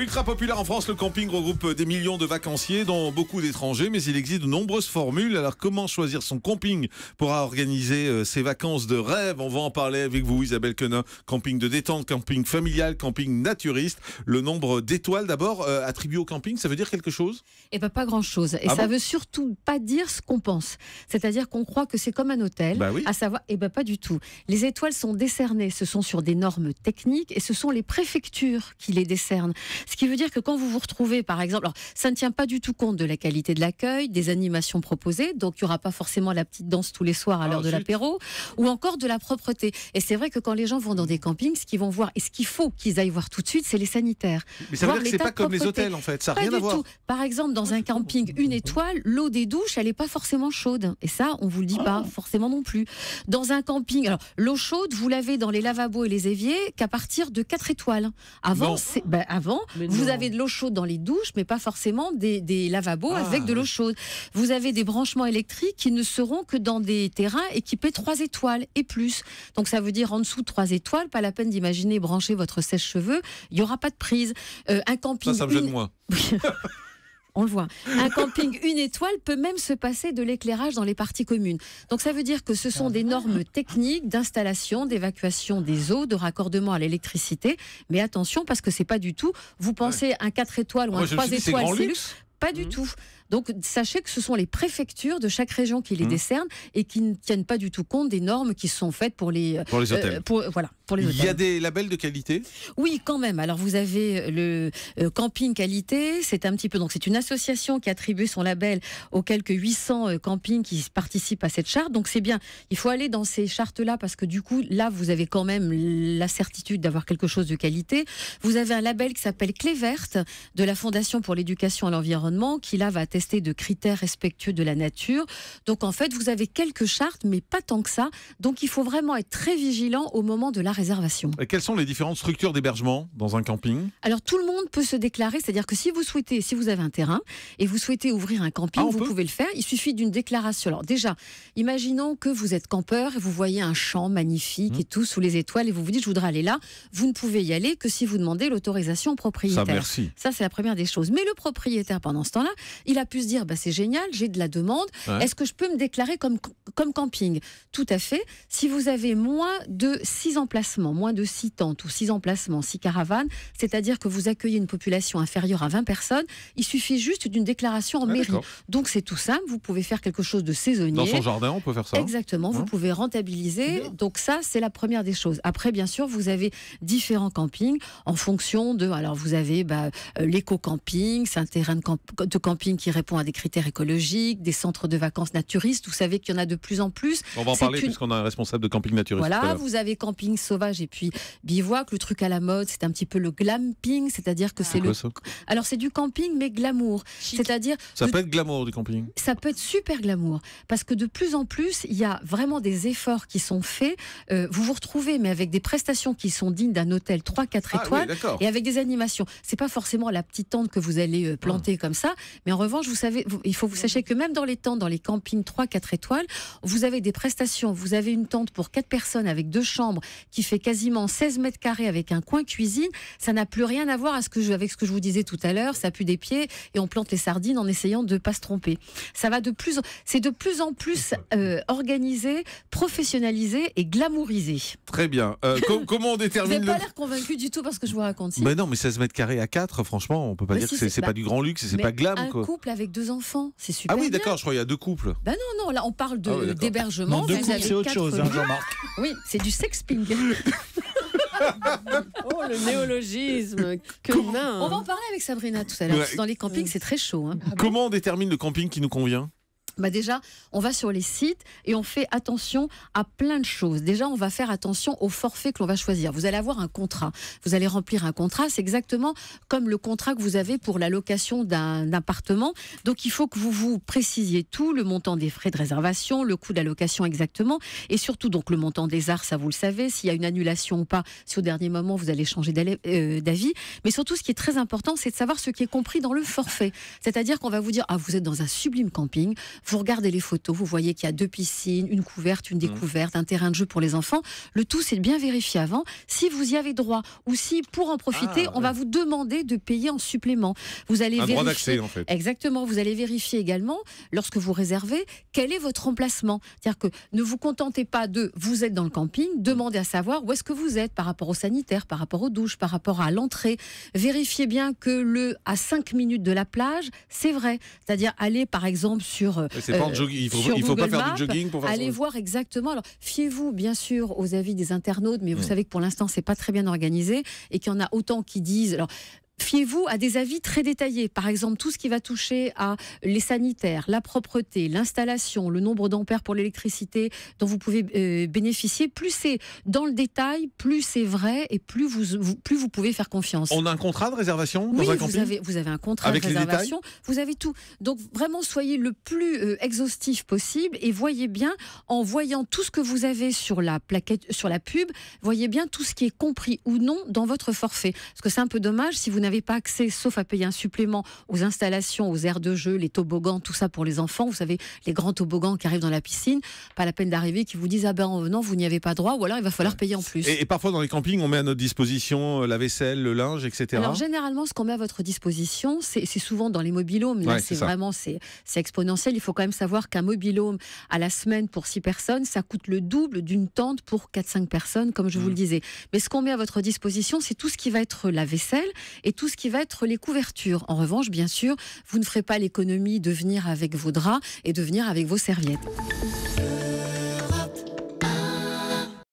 Ultra populaire en France, le camping regroupe des millions de vacanciers, dont beaucoup d'étrangers, mais il existe de nombreuses formules. Alors comment choisir son camping pour organiser ses vacances de rêve? On va en parler avec vous, Isabelle Quenin. Camping de détente, camping familial, camping naturiste. Le nombre d'étoiles d'abord attribué au camping, ça veut dire quelque chose? Eh bien, pas grand-chose. Et ça veut surtout pas dire ce qu'on pense. C'est-à-dire qu'on croit que c'est comme un hôtel, Oui. à savoir, eh bien, pas du tout. Les étoiles sont décernées, ce sont sur des normes techniques et ce sont les préfectures qui les décernent. Ce qui veut dire que quand vous vous retrouvez, par exemple, alors ça ne tient pas du tout compte de la qualité de l'accueil, des animations proposées, donc il n'y aura pas forcément la petite danse tous les soirs à l'heure de l'apéro, ou encore de la propreté. Et c'est vrai que quand les gens vont dans des campings, ce qu'ils vont voir, et ce qu'il faut qu'ils aillent voir tout de suite, c'est les sanitaires. Mais ça veut dire que c'est pas comme les hôtels en fait, ça n'a rien à voir. Tout. Par exemple, dans un camping, une étoile, l'eau des douches, elle n'est pas forcément chaude. Et ça, on vous le dit pas forcément non plus. Dans un camping, alors l'eau chaude, vous l'avez dans les lavabos et les éviers qu'à partir de 4 étoiles. Avant, vous avez de l'eau chaude dans les douches, mais pas forcément des lavabos avec de l'eau chaude. Vous avez des branchements électriques qui ne seront que dans des terrains équipés 3 étoiles et plus. Donc ça veut dire en dessous de 3 étoiles, pas la peine d'imaginer brancher votre sèche-cheveux, il n'y aura pas de prise. Un camping. Ça me gêne moins. On le voit. Un camping une étoile peut même se passer de l'éclairage dans les parties communes. Donc ça veut dire que ce sont des normes techniques d'installation, d'évacuation des eaux, de raccordement à l'électricité. Mais attention, parce que c'est pas du tout. Vous pensez un 4 étoiles ou un 3 étoiles, c'est luxe. Pas du tout. Donc, sachez que ce sont les préfectures de chaque région qui les décernent et qui ne tiennent pas du tout compte des normes qui sont faites pour les hôtels. pour les hôtels. Il y a des labels de qualité? Oui, quand même. Alors, vous avez le Camping Qualité. C'est un petit peu. Donc, c'est une association qui attribue son label aux quelques 800 campings qui participent à cette charte. Donc, c'est bien. Il faut aller dans ces chartes-là parce que du coup, là, vous avez quand même la certitude d'avoir quelque chose de qualité. Vous avez un label qui s'appelle Clé Verte de la Fondation pour l'éducation à l'environnement qui, là, va attester de critères respectueux de la nature. Donc en fait, vous avez quelques chartes, mais pas tant que ça. Donc il faut vraiment être très vigilant au moment de la réservation. Et quelles sont les différentes structures d'hébergement dans un camping? Alors tout le monde peut se déclarer, c'est-à-dire que si vous avez un terrain et vous souhaitez ouvrir un camping, vous pouvez le faire. Il suffit d'une déclaration. Alors déjà, imaginons que vous êtes campeur et vous voyez un champ magnifique et tout sous les étoiles et vous vous dites je voudrais aller là. Vous ne pouvez y aller que si vous demandez l'autorisation au propriétaire. Ça, merci. Ça, c'est la première des choses. Mais le propriétaire, pendant ce temps-là, il a pu se dire c'est génial, j'ai de la demande. Est-ce que je peux me déclarer comme camping? Tout à fait. Si vous avez moins de 6 emplacements, moins de 6 tentes ou 6 emplacements, 6 caravanes, c'est-à-dire que vous accueillez une population inférieure à 20 personnes, il suffit juste d'une déclaration en mairie. Donc c'est tout simple, vous pouvez faire quelque chose de saisonnier. Dans son jardin, on peut faire ça. Exactement, vous pouvez rentabiliser. Donc ça, c'est la première des choses. Après, bien sûr, vous avez différents campings en fonction de... Alors vous avez l'éco-camping, c'est un terrain de camping qui répond à des critères écologiques, des centres de vacances naturistes. Vous savez qu'il y en a de plus en plus. On va en parler puisqu'on a un responsable de camping naturiste. Voilà, vous avez camping sauvage et puis bivouac. Le truc à la mode, c'est un petit peu le glamping, c'est-à-dire que c'est Alors c'est du camping mais glamour. C'est-à-dire ça peut être glamour du camping. Ça peut être super glamour parce que de plus en plus, il y a vraiment des efforts qui sont faits. Vous vous retrouvez mais avec des prestations qui sont dignes d'un hôtel 3-4 étoiles et avec des animations. C'est pas forcément la petite tente que vous allez planter comme ça, mais en revanche, vous savez, il faut que vous sachiez que même dans les tentes, dans les campings 3-4 étoiles, vous avez des prestations. Vous avez une tente pour 4 personnes avec 2 chambres qui fait quasiment 16 mètres carrés avec un coin cuisine. Ça n'a plus rien à voir avec ce que je vous disais tout à l'heure. Ça pue des pieds et on plante les sardines en essayant de ne pas se tromper. C'est de plus en plus organisé, professionnalisé et glamourisé. Très bien. Comment on détermine Vous n'avez pas l'air convaincu du tout parce que je vous raconte. Mais non, mais 16 mètres carrés à 4, franchement, on peut pas dire que c'est pas du grand luxe, c'est pas glam. Un couple avec 2 enfants, c'est super. Ah oui, d'accord, je crois qu'il y a 2 couples. Non, là on parle d'hébergement. 2 couples, c'est autre chose, Jean-Marc. Oui, c'est du sexping. Oh, le néologisme. On va en parler avec Sabrina tout à l'heure. Dans les campings, c'est très chaud. Comment on détermine le camping qui nous convient? Déjà, on va sur les sites et on fait attention à plein de choses. Déjà, on va faire attention au forfait que l'on va choisir. Vous allez avoir un contrat. Vous allez remplir un contrat. C'est exactement comme le contrat que vous avez pour la location d'un appartement. Donc, il faut que vous vous précisiez tout, le montant des frais de réservation, le coût de la location exactement, et surtout donc le montant des arts, ça vous le savez, s'il y a une annulation ou pas, si au dernier moment vous allez changer d'avis. Mais surtout, ce qui est très important, c'est de savoir ce qui est compris dans le forfait. C'est-à-dire qu'on va vous dire, vous êtes dans un sublime camping, Vous regardez les photos, vous voyez qu'il y a 2 piscines, une couverte, une découverte, un terrain de jeu pour les enfants. Le tout, c'est de bien vérifier avant si vous y avez droit ou si, pour en profiter, on va vous demander de payer en supplément. Vous allez vérifier. Droit d'accès, en fait. Exactement. Vous allez vérifier également, lorsque vous réservez, quel est votre emplacement. C'est-à-dire que ne vous contentez pas de vous êtes dans le camping, demandez à savoir où est-ce que vous êtes par rapport aux sanitaires, par rapport aux douches, par rapport à l'entrée. Vérifiez bien que à 5 minutes de la plage, c'est vrai. C'est-à-dire aller par exemple sur c'est pas en jogging. Il faut pas faire du jogging pour faire ça. Allez voir exactement. Alors fiez-vous bien sûr aux avis des internautes, mais vous savez que pour l'instant c'est pas très bien organisé et qu'il y en a autant qui disent. Alors, fiez-vous à des avis très détaillés. Par exemple, tout ce qui va toucher à les sanitaires, la propreté, l'installation, le nombre d'ampères pour l'électricité dont vous pouvez bénéficier. Plus c'est dans le détail, plus c'est vrai et plus vous pouvez faire confiance. On a un contrat de réservation dans un camping ? Vous avez un contrat avec de réservation. Vous avez tout. Donc vraiment, soyez le plus exhaustif possible et voyez bien, en voyant tout ce que vous avez sur la plaquette, sur la pub, voyez bien tout ce qui est compris ou non dans votre forfait. Parce que c'est un peu dommage si vous n'avez pas accès, sauf à payer un supplément, aux installations, aux aires de jeu, les toboggans, tout ça pour les enfants. Vous savez, les grands toboggans qui arrivent dans la piscine, pas la peine d'arriver, qui vous disent ah ben non, vous n'y avez pas droit, ou alors il va falloir payer en plus. Et parfois dans les campings, on met à notre disposition la vaisselle, le linge, etc. Alors généralement, ce qu'on met à votre disposition, c'est souvent dans les mobil-homes. Là, c'est vraiment c'est exponentiel. Il faut quand même savoir qu'un mobil-home à la semaine pour 6 personnes, ça coûte le double d'une tente pour 4-5 personnes, comme je vous le disais. Mais ce qu'on met à votre disposition, c'est tout ce qui va être la vaisselle et tout ce qui va être les couvertures. En revanche, bien sûr, vous ne ferez pas l'économie de venir avec vos draps et de venir avec vos serviettes.